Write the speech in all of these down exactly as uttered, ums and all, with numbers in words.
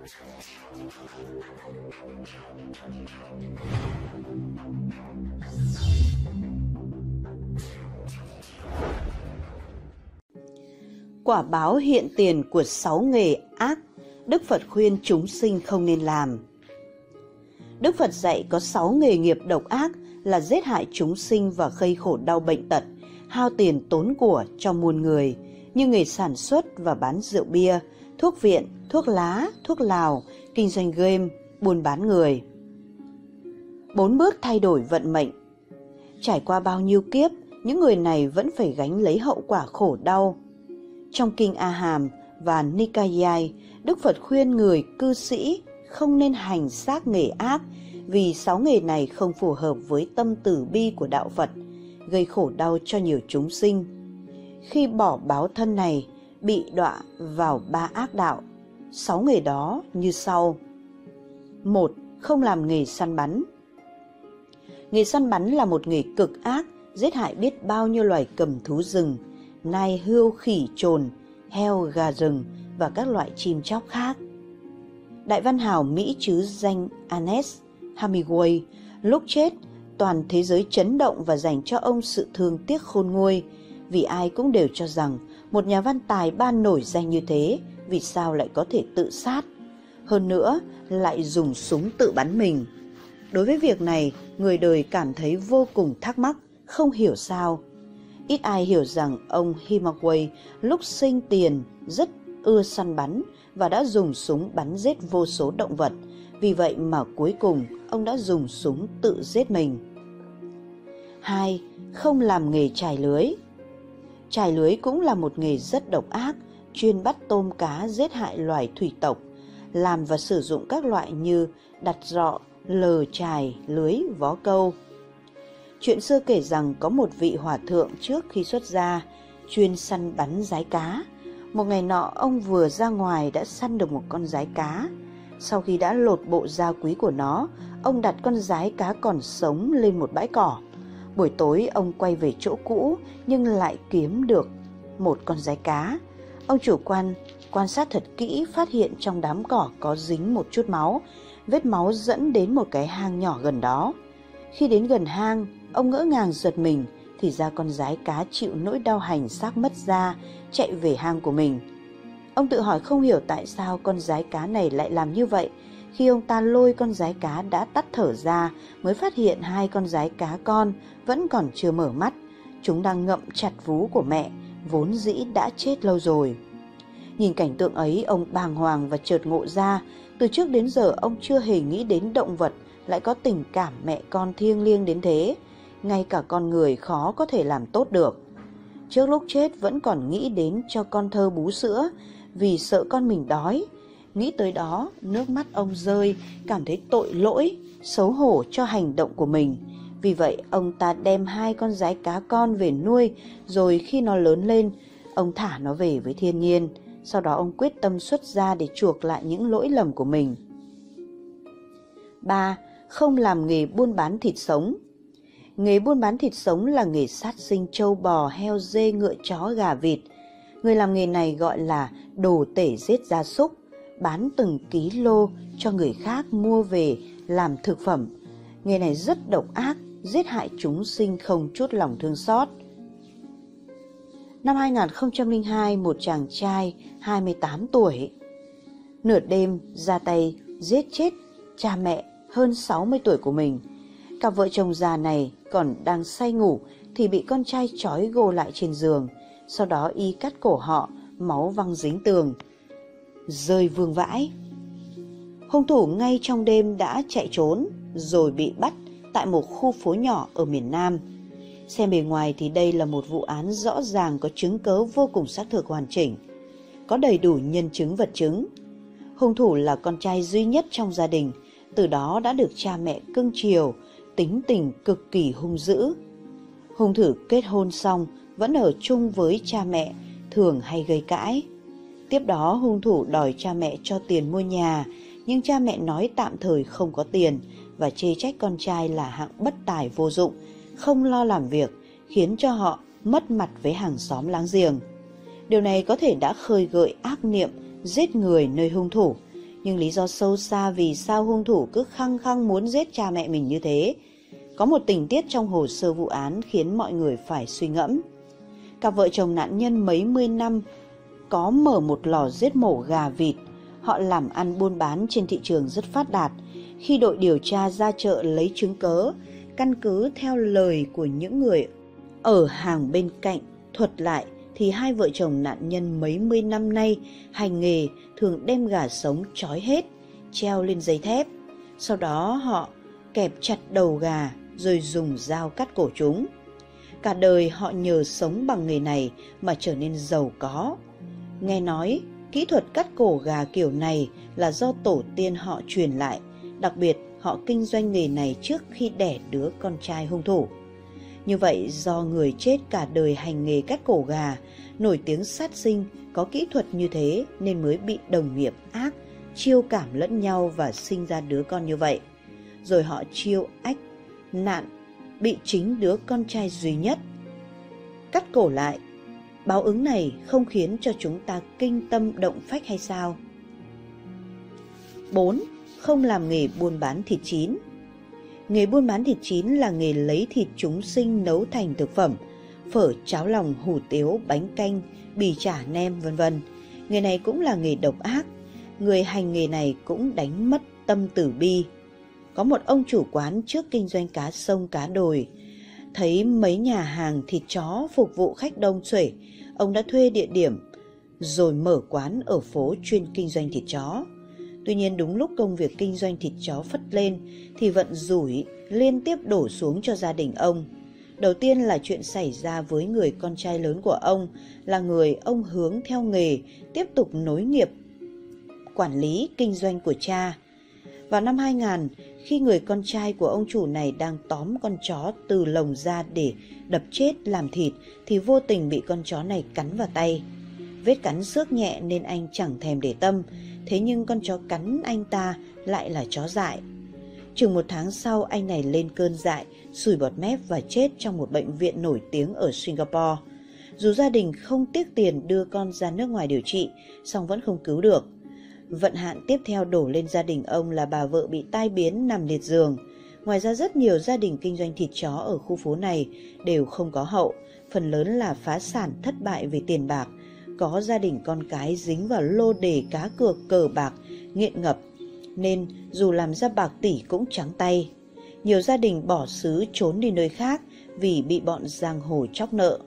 Quả báo hiện tiền của sáu nghề ác Đức Phật khuyên chúng sinh không nên làm. Đức Phật dạy có sáu nghề nghiệp độc ác là giết hại chúng sinh và gây khổ đau bệnh tật, hao tiền tốn của cho muôn người, như nghề sản xuất và bán rượu bia, thuốc viện, thuốc lá, thuốc lào, kinh doanh game, buôn bán người. Bốn bước thay đổi vận mệnh. Trải qua bao nhiêu kiếp, những người này vẫn phải gánh lấy hậu quả khổ đau. Trong kinh A Hàm và Nikayai, Đức Phật khuyên người cư sĩ không nên hành xác nghề ác vì sáu nghề này không phù hợp với tâm từ bi của đạo Phật, gây khổ đau cho nhiều chúng sinh. Khi bỏ báo thân này, bị đọa vào ba ác đạo. Sáu nghề đó như sau. Một. Không làm nghề săn bắn. Nghề săn bắn là một nghề cực ác, giết hại biết bao nhiêu loài cầm thú rừng, nai, hươu, khỉ, trồn, heo, gà rừng và các loại chim chóc khác. Đại văn hào Mỹ trứ danh Ernest Hemingway lúc chết, toàn thế giới chấn động và dành cho ông sự thương tiếc khôn nguôi, vì ai cũng đều cho rằng một nhà văn tài ba nổi danh như thế vì sao lại có thể tự sát, hơn nữa lại dùng súng tự bắn mình. Đối với việc này, người đời cảm thấy vô cùng thắc mắc, không hiểu sao. Ít ai hiểu rằng ông Hemingway lúc sinh tiền rất ưa săn bắn và đã dùng súng bắn giết vô số động vật. Vì vậy mà cuối cùng ông đã dùng súng tự giết mình. Hai. Không làm nghề chài lưới. Chài lưới cũng là một nghề rất độc ác, chuyên bắt tôm cá giết hại loài thủy tộc, làm và sử dụng các loại như đặt rọ, lờ chài, lưới, vó câu. Chuyện xưa kể rằng có một vị hòa thượng trước khi xuất gia chuyên săn bắn dái cá. Một ngày nọ ông vừa ra ngoài đã săn được một con dái cá. Sau khi đã lột bộ da quý của nó, ông đặt con dái cá còn sống lên một bãi cỏ. Buổi tối ông quay về chỗ cũ nhưng lại kiếm được một con dái cá. Ông chủ quan quan sát thật kỹ, phát hiện trong đám cỏ có dính một chút máu. Vết máu dẫn đến một cái hang nhỏ gần đó. Khi đến gần hang, ông ngỡ ngàng giật mình, thì ra con dái cá chịu nỗi đau hành xác mất da, chạy về hang của mình. Ông tự hỏi không hiểu tại sao con dái cá này lại làm như vậy. Khi ông ta lôi con dái cá đã tắt thở ra, mới phát hiện hai con dái cá con vẫn còn chưa mở mắt. Chúng đang ngậm chặt vú của mẹ, vốn dĩ đã chết lâu rồi. Nhìn cảnh tượng ấy, ông bàng hoàng và chợt ngộ ra, từ trước đến giờ ông chưa hề nghĩ đến động vật lại có tình cảm mẹ con thiêng liêng đến thế. Ngay cả con người khó có thể làm tốt được. Trước lúc chết vẫn còn nghĩ đến cho con thơ bú sữa, vì sợ con mình đói. Nghĩ tới đó, nước mắt ông rơi, cảm thấy tội lỗi, xấu hổ cho hành động của mình. Vì vậy, ông ta đem hai con dái cá con về nuôi, rồi khi nó lớn lên, ông thả nó về với thiên nhiên. Sau đó ông quyết tâm xuất gia để chuộc lại những lỗi lầm của mình. Ba. Không làm nghề buôn bán thịt sống. Nghề buôn bán thịt sống là nghề sát sinh trâu bò, heo, dê, ngựa, chó, gà, vịt. Người làm nghề này gọi là đồ tể giết gia súc, bán từng ký lô cho người khác mua về làm thực phẩm. Nghề này rất độc ác, giết hại chúng sinh không chút lòng thương xót. Năm hai nghìn không trăm lẻ hai, một chàng trai hai mươi tám tuổi nửa đêm ra tay giết chết cha mẹ hơn sáu mươi tuổi của mình. Cặp vợ chồng già này còn đang say ngủ thì bị con trai trói gô lại trên giường. Sau đó y cắt cổ họ, máu văng dính tường, rơi vương vãi. Hung thủ ngay trong đêm đã chạy trốn rồi bị bắt tại một khu phố nhỏ ở miền Nam. Xem bề ngoài thì đây là một vụ án rõ ràng, có chứng cớ vô cùng xác thực hoàn chỉnh, có đầy đủ nhân chứng vật chứng. Hung thủ là con trai duy nhất trong gia đình, từ đó đã được cha mẹ cưng chiều, tính tình cực kỳ hung dữ. Hung thủ kết hôn xong vẫn ở chung với cha mẹ, thường hay gây cãi. Tiếp đó hung thủ đòi cha mẹ cho tiền mua nhà, nhưng cha mẹ nói tạm thời không có tiền và chê trách con trai là hạng bất tài vô dụng, không lo làm việc, khiến cho họ mất mặt với hàng xóm láng giềng. Điều này có thể đã khơi gợi ác niệm giết người nơi hung thủ, Nhưng lý do sâu xa vì sao hung thủ cứ khăng khăng muốn giết cha mẹ mình như thế. Có một tình tiết trong hồ sơ vụ án khiến mọi người phải suy ngẫm. Cặp vợ chồng nạn nhân mấy mươi năm có mở một lò giết mổ gà vịt. Họ làm ăn buôn bán trên thị trường rất phát đạt. Khi đội điều tra ra chợ lấy chứng cớ, căn cứ theo lời của những người ở hàng bên cạnh thuật lại, thì hai vợ chồng nạn nhân mấy mươi năm nay hành nghề thường đem gà sống trói hết, treo lên dây thép. Sau đó họ kẹp chặt đầu gà rồi dùng dao cắt cổ chúng. Cả đời họ nhờ sống bằng nghề này mà trở nên giàu có. Nghe nói kỹ thuật cắt cổ gà kiểu này là do tổ tiên họ truyền lại, đặc biệt họ kinh doanh nghề này trước khi đẻ đứa con trai hung thủ. Như vậy, do người chết cả đời hành nghề cắt cổ gà, nổi tiếng sát sinh, có kỹ thuật như thế nên mới bị đồng nghiệp ác, chiêu cảm lẫn nhau và sinh ra đứa con như vậy. Rồi họ chiêu ách, nạn, bị chính đứa con trai duy nhất cắt cổ lại. Báo ứng này không khiến cho chúng ta kinh tâm động phách hay sao? bốn. Không làm nghề buôn bán thịt chín. Nghề buôn bán thịt chín là nghề lấy thịt chúng sinh nấu thành thực phẩm, phở, cháo lòng, hủ tiếu, bánh canh, bì chả, nem, vân vân. Nghề này cũng là nghề độc ác. Người hành nghề này cũng đánh mất tâm từ bi. Có một ông chủ quán trước kinh doanh cá sông cá đồi, thấy mấy nhà hàng thịt chó phục vụ khách đông xuể, ông đã thuê địa điểm rồi mở quán ở phố chuyên kinh doanh thịt chó. Tuy nhiên đúng lúc công việc kinh doanh thịt chó phất lên thì vận rủi liên tiếp đổ xuống cho gia đình ông. Đầu tiên là chuyện xảy ra với người con trai lớn của ông, là người ông hướng theo nghề tiếp tục nối nghiệp quản lý kinh doanh của cha. Vào năm hai nghìn, khi người con trai của ông chủ này đang tóm con chó từ lồng ra để đập chết làm thịt thì vô tình bị con chó này cắn vào tay. Vết cắn xước nhẹ nên anh chẳng thèm để tâm, thế nhưng con chó cắn anh ta lại là chó dại. Chừng một tháng sau, anh này lên cơn dại, sùi bọt mép và chết trong một bệnh viện nổi tiếng ở Singapore. Dù gia đình không tiếc tiền đưa con ra nước ngoài điều trị, song vẫn không cứu được. Vận hạn tiếp theo đổ lên gia đình ông là bà vợ bị tai biến nằm liệt giường. Ngoài ra rất nhiều gia đình kinh doanh thịt chó ở khu phố này đều không có hậu, phần lớn là phá sản thất bại vì tiền bạc. Có gia đình con cái dính vào lô đề cá cược cờ bạc, nghiện ngập, nên dù làm ra bạc tỷ cũng trắng tay. Nhiều gia đình bỏ xứ trốn đi nơi khác vì bị bọn giang hồ chóc nợ.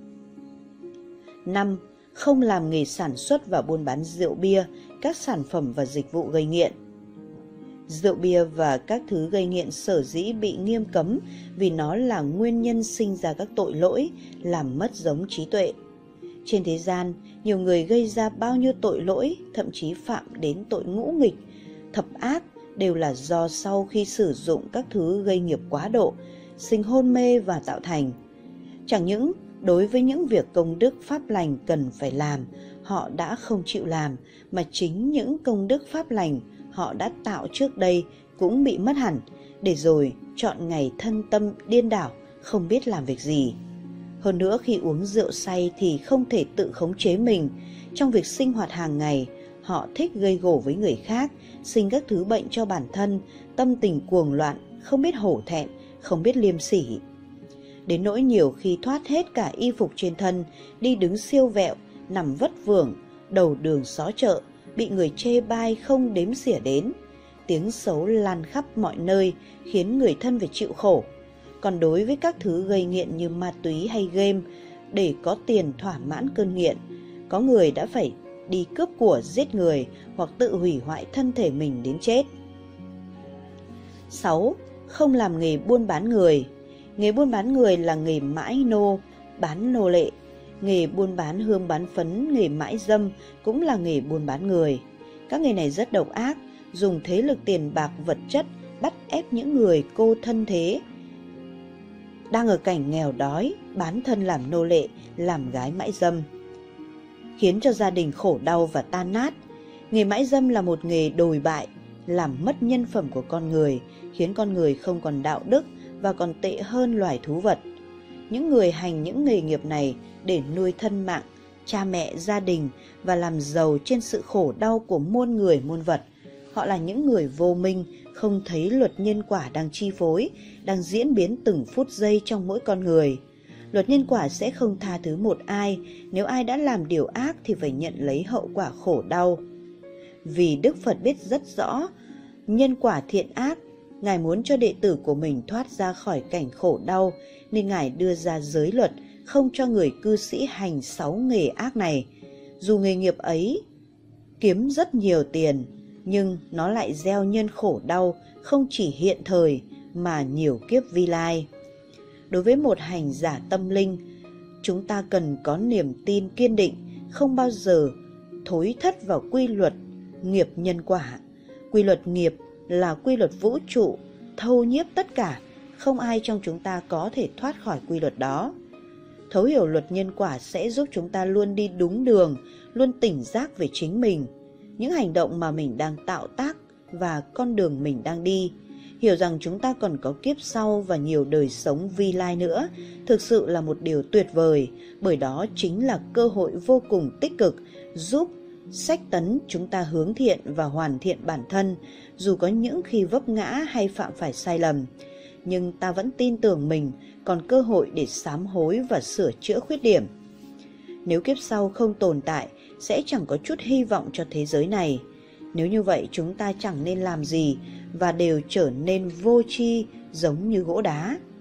năm. Không làm nghề sản xuất và buôn bán rượu bia, các sản phẩm và dịch vụ gây nghiện. Rượu bia và các thứ gây nghiện sở dĩ bị nghiêm cấm vì nó là nguyên nhân sinh ra các tội lỗi, làm mất giống trí tuệ. Trên thế gian, nhiều người gây ra bao nhiêu tội lỗi, thậm chí phạm đến tội ngũ nghịch, thập ác, đều là do sau khi sử dụng các thứ gây nghiệp quá độ, sinh hôn mê và tạo thành. Chẳng những đối với những việc công đức pháp lành cần phải làm, họ đã không chịu làm, mà chính những công đức pháp lành họ đã tạo trước đây cũng bị mất hẳn, để rồi chọn ngày thân tâm điên đảo, không biết làm việc gì. Hơn nữa, khi uống rượu say thì không thể tự khống chế mình. Trong việc sinh hoạt hàng ngày, họ thích gây gổ với người khác, sinh các thứ bệnh cho bản thân, tâm tình cuồng loạn, không biết hổ thẹn, không biết liêm sỉ. Đến nỗi nhiều khi thoát hết cả y phục trên thân, đi đứng siêu vẹo, nằm vất vưởng, đầu đường xó chợ, bị người chê bai không đếm xỉa đến. Tiếng xấu lan khắp mọi nơi, khiến người thân phải chịu khổ. Còn đối với các thứ gây nghiện như ma túy hay game, để có tiền thỏa mãn cơn nghiện, có người đã phải đi cướp của giết người hoặc tự hủy hoại thân thể mình đến chết. sáu. Không làm nghề buôn bán người. Nghề buôn bán người là nghề mãi nô, bán nô lệ. Nghề buôn bán hương bán phấn, nghề mãi dâm cũng là nghề buôn bán người. Các nghề này rất độc ác, dùng thế lực tiền bạc vật chất bắt ép những người cô thân thế đang ở cảnh nghèo đói, bán thân làm nô lệ, làm gái mãi dâm, khiến cho gia đình khổ đau và tan nát. Nghề mãi dâm là một nghề đồi bại, làm mất nhân phẩm của con người, khiến con người không còn đạo đức và còn tệ hơn loài thú vật. Những người hành những nghề nghiệp này để nuôi thân mạng, cha mẹ, gia đình và làm giàu trên sự khổ đau của muôn người muôn vật, Họ là những người vô minh, không thấy luật nhân quả đang chi phối, đang diễn biến từng phút giây trong mỗi con người. Luật nhân quả sẽ không tha thứ một ai, nếu ai đã làm điều ác thì phải nhận lấy hậu quả khổ đau. Vì Đức Phật biết rất rõ nhân quả thiện ác, Ngài muốn cho đệ tử của mình thoát ra khỏi cảnh khổ đau, nên Ngài đưa ra giới luật không cho người cư sĩ hành sáu nghề ác này. Dù nghề nghiệp ấy kiếm rất nhiều tiền, nhưng nó lại gieo nhân khổ đau không chỉ hiện thời mà nhiều kiếp vi lai. Đối với một hành giả tâm linh, chúng ta cần có niềm tin kiên định, không bao giờ thối thất vào quy luật nghiệp nhân quả. Quy luật nghiệp là quy luật vũ trụ, thâu nhiếp tất cả, không ai trong chúng ta có thể thoát khỏi quy luật đó. Thấu hiểu luật nhân quả sẽ giúp chúng ta luôn đi đúng đường, luôn tỉnh giác về chính mình, những hành động mà mình đang tạo tác và con đường mình đang đi. Hiểu rằng chúng ta còn có kiếp sau và nhiều đời sống vi lai nữa, thực sự là một điều tuyệt vời, bởi đó chính là cơ hội vô cùng tích cực giúp xách tấn chúng ta hướng thiện và hoàn thiện bản thân, dù có những khi vấp ngã hay phạm phải sai lầm. Nhưng ta vẫn tin tưởng mình còn cơ hội để sám hối và sửa chữa khuyết điểm. Nếu kiếp sau không tồn tại, sẽ chẳng có chút hy vọng cho thế giới này. Nếu như vậy, chúng ta chẳng nên làm gì và đều trở nên vô tri giống như gỗ đá.